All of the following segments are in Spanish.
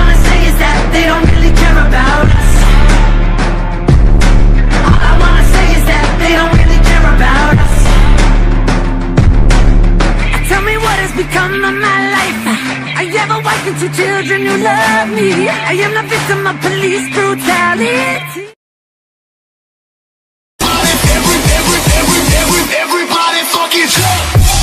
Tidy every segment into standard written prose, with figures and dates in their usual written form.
wanna say is that they don't really care about us. All I wanna say is that they don't really care about us. Tell me what has become of my life. I have a wife and 2 children who love me. I am the victim of police brutality. Everybody fucking jump!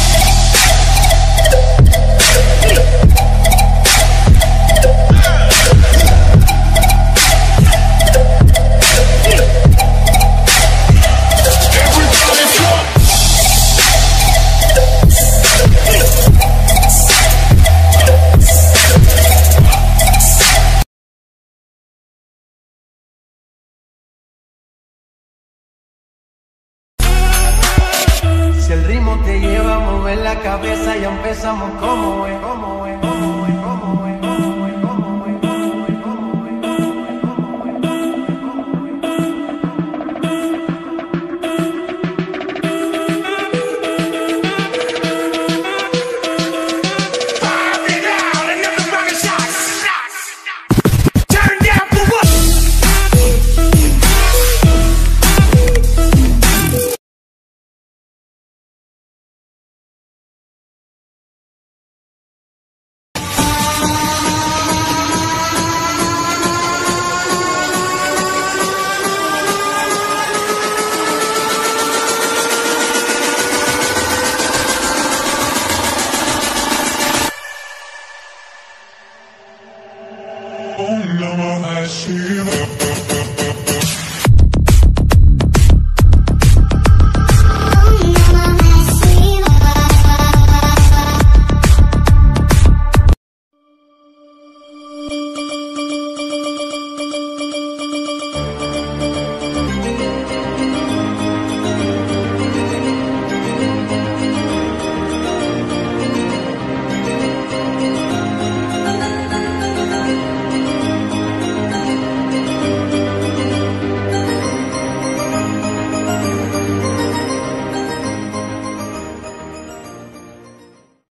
Si el ritmo te lleva a mover la cabeza, ya empezamos como es, como es, como es, como es, como es, como es, como es, Om Namah Shivaya.